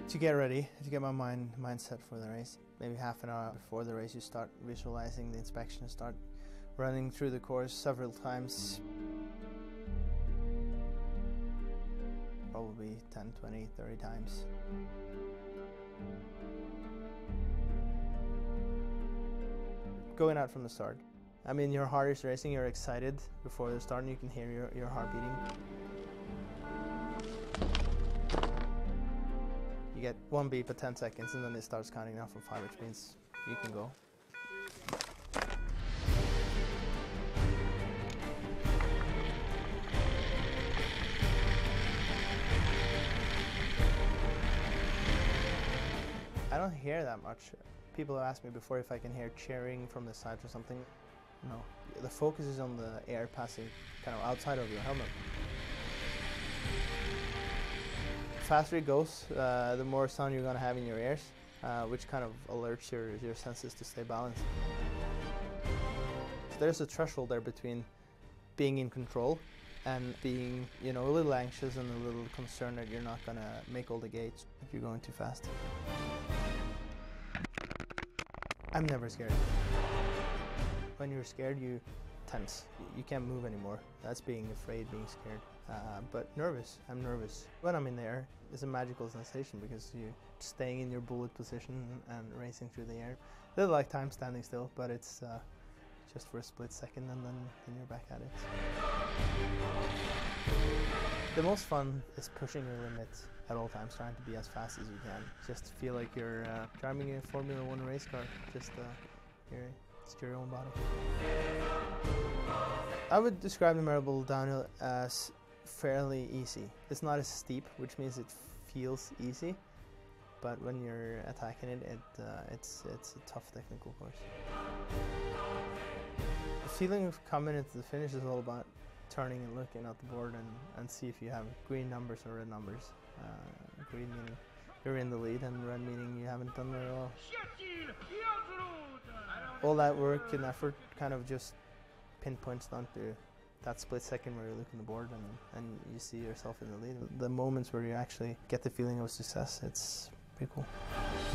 To get ready, to get my mindset for the race. Maybe half an hour before the race you start visualizing the inspection, start running through the course several times. Probably 10, 20, 30 times. Going out from the start. I mean, your heart is racing, you're excited before the start and you can hear your heart beating. You get one beat for 10 seconds and then it starts counting down from 5, which means you can go. I don't hear that much. People have asked me before if I can hear cheering from the sides or something. No. The focus is on the air passing kind of outside of your helmet. The faster it goes, the more sound you're going to have in your ears, which kind of alerts your senses to stay balanced. So there's a threshold there between being in control and being, a little anxious and a little concerned that you're not going to make all the gates if you're going too fast. I'm never scared. When you're scared, you tense. You can't move anymore. That's being afraid, being scared. But nervous, I'm nervous. When I'm in the air, it's a magical sensation because you're staying in your bullet position and racing through the air. A little like time standing still, but it's just for a split second and then you're back at it. The most fun is pushing your limits at all times, trying to be as fast as you can. Just feel like you're driving a Formula 1 race car, just it's your own body. I would describe the Marble downhill as fairly easy. It's not as steep, which means it feels easy, but when you're attacking it, it's a tough technical course. The feeling of coming into the finish is all about turning and looking at the board and see if you have green numbers or red numbers. Green meaning you're in the lead and red meaning you haven't done very well. All that work and effort kind of just pinpoints down to that split second where you look on the board and you see yourself in the lead. The moments where you actually get the feeling of success, it's pretty cool.